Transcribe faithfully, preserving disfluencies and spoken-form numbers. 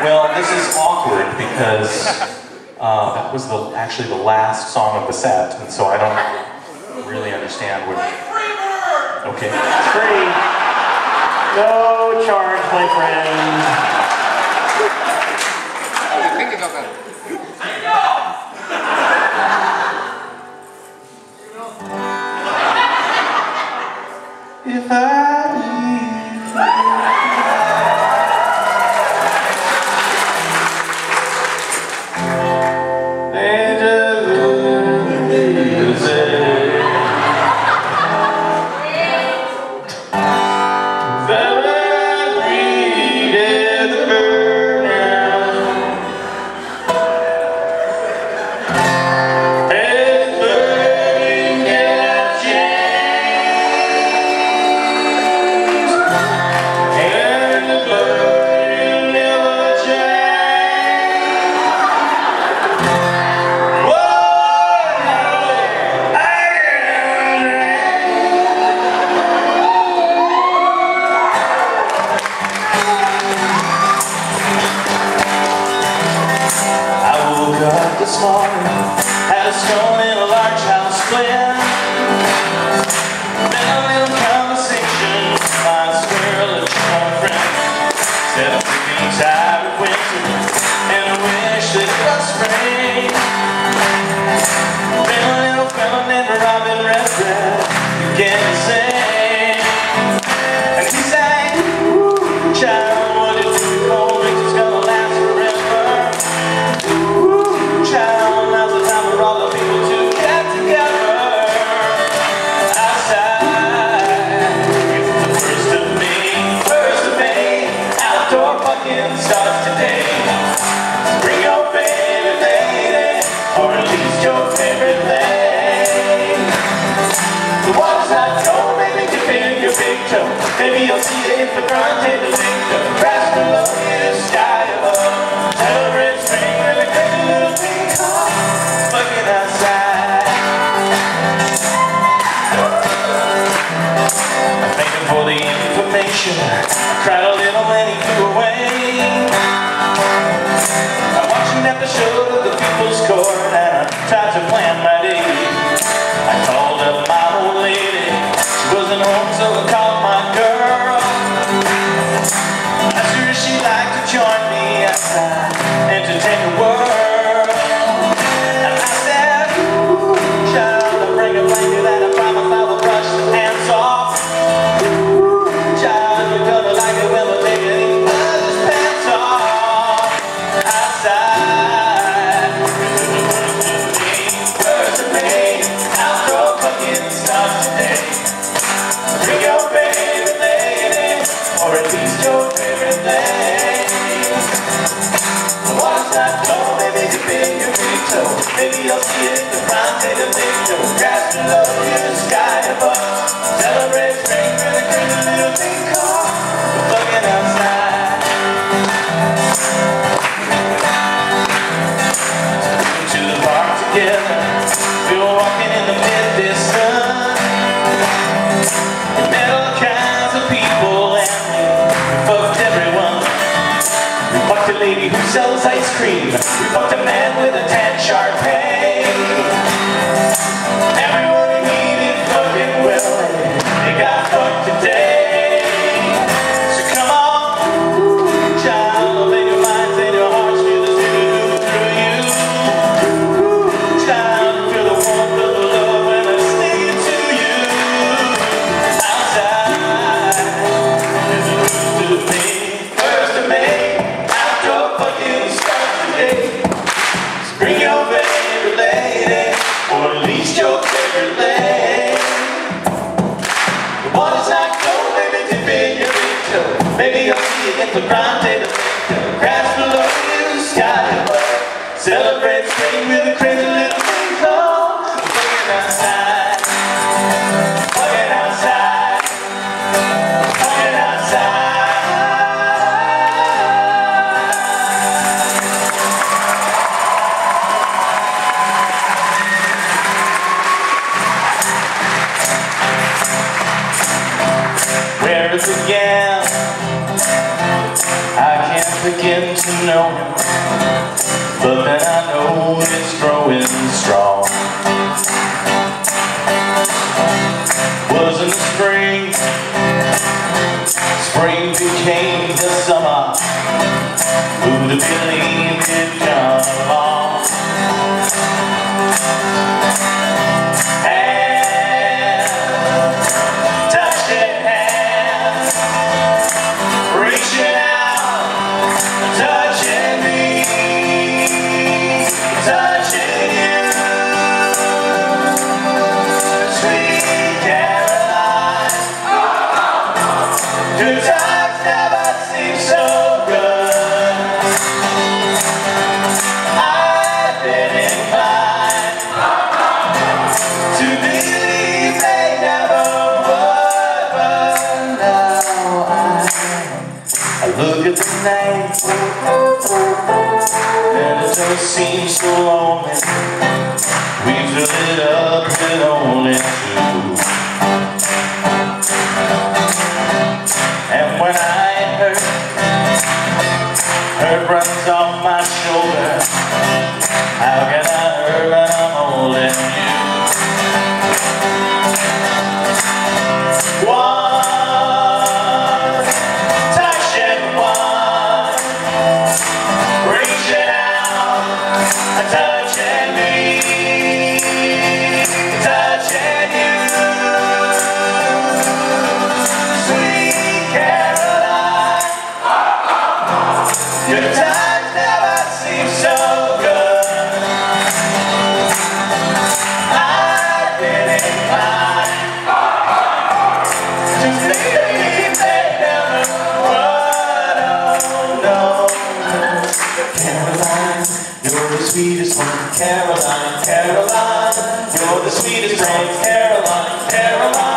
Well, this is awkward because uh, that was the, actually the last song of the set, and so I don't really understand what... Okay. It's free. No charge, my friend. Think about that. If I this morning, had a scone in a large house split. Then a little conversation with my squirrel and boyfriend. Said I'm getting tired of winter and I wish that it was spring. Then a little fella named Robin Redbreast began to sing. And he sang, ooh, child, what if the cold winter's gonna last forever? Child, now's the time for all the people to get together outside. It's the first of May, first of May, outdoor fucking starts today. Bring your favorite lady, or at least your favorite lady. The water's not cold, maybe dip in your big toe. Maybe you'll see it if the front end is big toe. Grass below you, sky above. Celebrate spring with a great little thing called fucking outside. I'm thanking for the information. I cried a little when he flew away. I'm watching at the show to the People's Court and I tried to plan my day. I called up my old lady. She wasn't home, so I called my girl. Asked her if she'd like to join me outside, entertain the world. And I said, ooh, child, I'll bring a blanket and I promise I will brush the hands off. Ooh, child, you're gonna like it when we're taking these brothers' pants off. Outside, first of May, outdoor fucking starts today. Bring your favorite lady, or at least your favorite lady. The water's not cold, maybe dip in your big toe. Maybe you'll see it, the round table big toe. Grass below you, the sky above. Celebrate spring with a crazy little thing called fucking outside. To the park together, we were walking in the midday sun. We met all kinds of people and we fucked everyone. We fucked a lady who sells ice cream. We fucked a man with a tan Sharpay. Everyone who needed fucking well, they got fucked today. So come on, ooh, child, open your minds and your hearts, feel the doo-doo through you. Ooh, child, feel the warmth of the love when I sing it to you. Outside, there's a first of May, first of May, outdoor fucking starts today. So bring your favorite lady, or at least your favorite lady. The water's not cold, maybe dip in your big toe. Maybe you'll see it at the round table big toe. Grass below you, sky above. Celebrate spring with a crazy little thing called fucking outside. Fucking outside. Fucking outside. Where is it again? I can't begin to know him, but then I know it's growing strong. Was in the spring, spring became the summer. Who'd have believed it'd come along? Hand, touching hands, reaching out, touching me, touching you. Sweet Caroline, good times never seem so good. I've been inclined to believe they never would, but now I, I look at the night and it just seems so lonely. We fill it up with only two. And when I hurt, hurt runs off my shoulder. How can I hurt when I'm holding you? One, touching one, reaching out, touching me, touching you. Sweet Caroline, good times never seem so good. I've been inclined to believe they never would. Oh no, Caroline, you're the sweetest one. Caroline, Caroline, you're the sweetest one. Caroline, Caroline.